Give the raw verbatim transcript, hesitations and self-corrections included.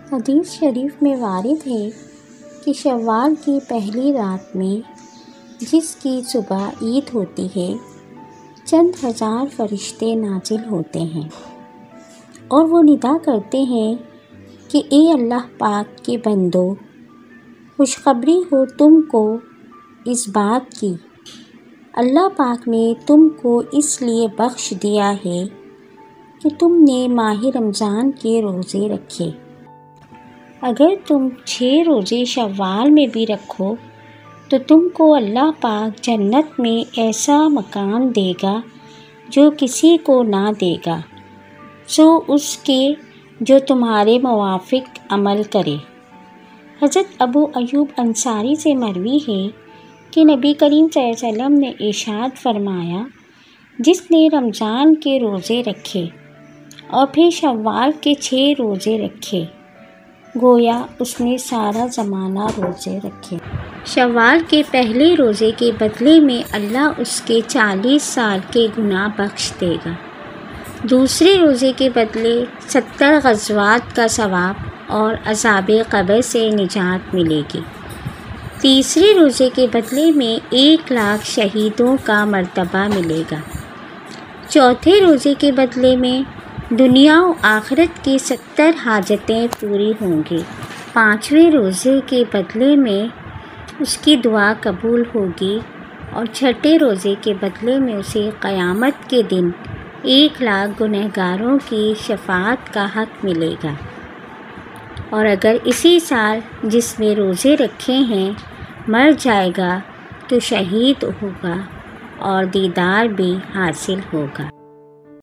حدیث شریف میں وارد ہے کہ شوال کی پہلی رات میں جس کی صبح عید ہوتی ہے چند ہزار فرشتے نازل ہوتے ہیں اور وہ ندا کرتے ہیں کہ اے اللہ پاک کے بندو، خوشخبری ہو تم کو اس بات کی، اللہ پاک نے تم کو اس لیے بخش دیا ہے کہ تم نے ماہ رمضان کے روزے رکھے۔ اگر تم چھ روزے شوال میں بھی رکھو تو تم کو اللہ پاک جنت میں ایسا مقام دے گا جو کسی کو نہ دے گا، سو اس کے جو تمہارے موافق عمل کرے۔ حضرت ابو ایوب انصاری سے مروی ہے کہ نبی کریم صلی اللہ علیہ وسلم نے ارشاد فرمایا، جس نے رمضان کے روزے رکھے اور پھر شوال کے چھ روزے رکھے، گویا اس نے سارا زمانہ روزے رکھے۔ شوال کے پہلے روزے کے بدلے میں اللہ اس کے چالیس سال کے گناہ بخش دے گا، دوسرے روزے کے بدلے ستر غزوات کا ثواب اور عذاب قبر سے نجات ملے گی، تیسرے روزے کے بدلے میں ایک لاکھ شہیدوں کا مرتبہ ملے گا، چوتھے روزے کے بدلے میں دنیا و آخرت کی ستر حاجتیں پوری ہوں گی، پانچویں روزے کے بدلے میں اس کی دعا قبول ہوگی اور چھٹے روزے کے بدلے میں اسے قیامت کے دن ایک لاکھ گنہگاروں کی شفاعت کا حق ملے گا، اور اگر اسی سال جس میں روزے رکھے ہیں مر جائے گا تو شہید ہوگا اور دیدار بھی حاصل ہوگا۔